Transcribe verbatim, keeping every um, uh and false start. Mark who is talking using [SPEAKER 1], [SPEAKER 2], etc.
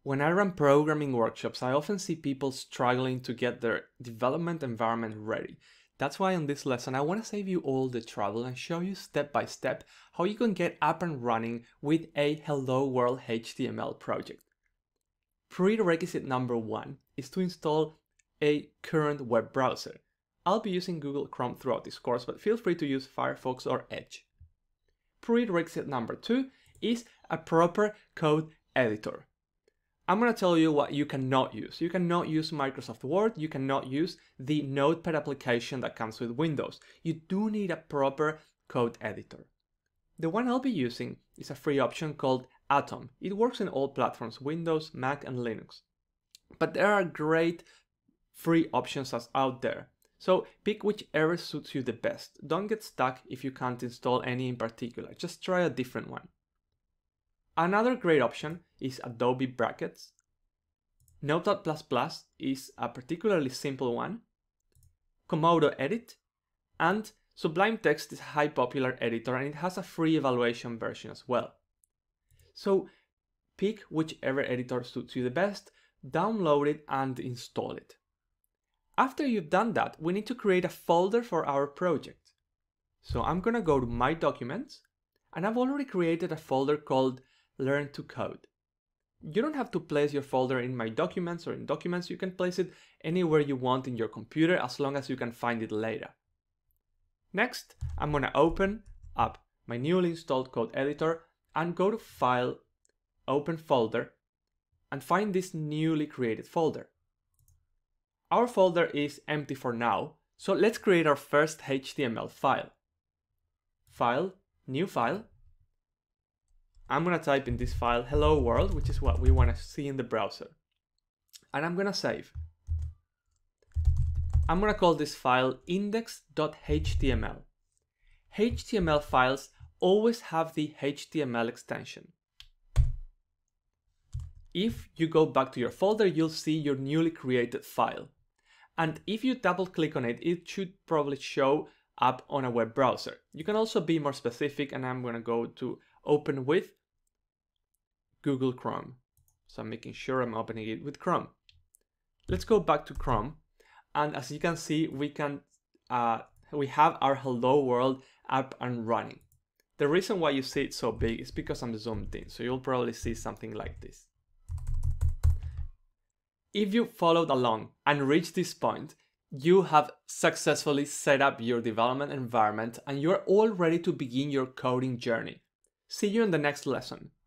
[SPEAKER 1] When I run programming workshops, I often see people struggling to get their development environment ready. That's why in this lesson, I want to save you all the trouble and show you step by step how you can get up and running with a Hello World H T M L project. Prerequisite number one is to install a current web browser. I'll be using Google Chrome throughout this course, but feel free to use Firefox or Edge. Prerequisite number two is a proper code editor. I'm going to tell you what you cannot use. You cannot use Microsoft Word. You cannot use the Notepad application that comes with Windows. You do need a proper code editor. The one I'll be using is a free option called Atom. It works in all platforms, Windows, Mac, and Linux. But there are great free options that's out there. So pick whichever suits you the best. Don't get stuck if you can't install any in particular. Just try a different one. Another great option is Adobe Brackets. Notepad plus plus is a particularly simple one. Komodo Edit, and Sublime Text is a high popular editor and it has a free evaluation version as well. So pick whichever editor suits you the best, download it and install it. After you've done that, we need to create a folder for our project. So I'm gonna go to My Documents, and I've already created a folder called Learn to Code. You don't have to place your folder in My Documents or in Documents. You can place it anywhere you want in your computer as long as you can find it later. Next, I'm going to open up my newly installed code editor and go to File, Open Folder, and find this newly created folder. Our folder is empty for now, so let's create our first H T M L file. File, New File. I'm going to type in this file Hello World, which is what we want to see in the browser. And I'm going to save. I'm going to call this file index dot H T M L. H T M L files always have the H T M L extension. If you go back to your folder, you'll see your newly created file. And if you double click on it, it should probably show up on a web browser. You can also be more specific, and I'm going to go to Open with Google Chrome. So I'm making sure I'm opening it with Chrome. Let's go back to Chrome, and as you can see, we can uh, we have our Hello World up and running. The reason why you see it so big is because I'm zoomed in, so you'll probably see something like this. If you followed along and reached this point, you have successfully set up your development environment and you're all ready to begin your coding journey. See you in the next lesson.